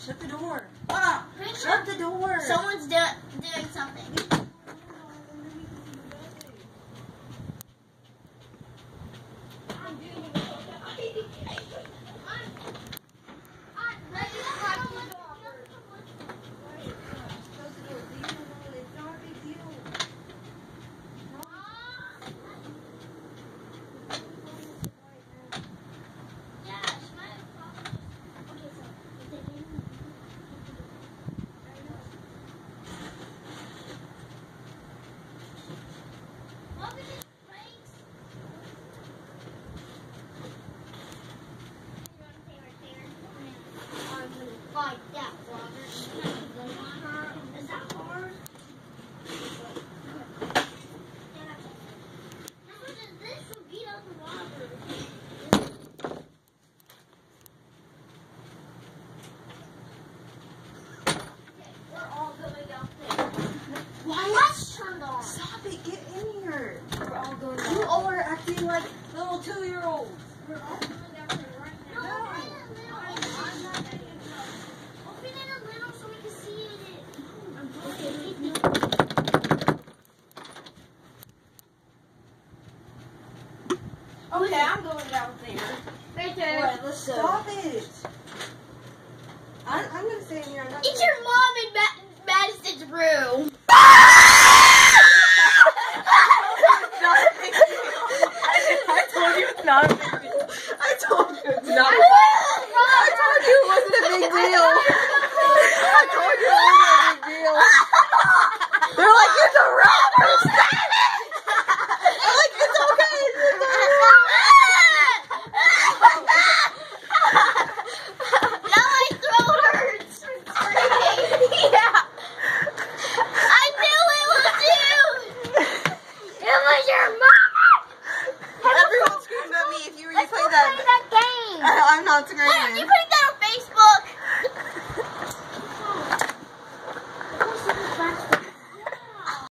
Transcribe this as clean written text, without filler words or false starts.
shut the door. Ah, shut the door. Someone's doing something. Stop it, get in here. We're all going down. You all are acting like little 2-year-olds. We're all going down there right now. No. Open it a little so we can see it. Okay, I'm going down there. Right there. Alright, let's go. Stop it. I'm going to stay in here. I'm not It's your mom in Madison's room. I told you it's not a big deal. I told you it's not. I told you it wasn't a big deal. I told you it wasn't a big deal. They're like, it's a robber. Stop it. They're like, it's okay. It's a Now my throat hurts from screaming. Yeah. I knew it was you. It was your mom. Everyone screamed at me if you replay that. That game. I'm not screaming. Wait, are you putting that on Facebook?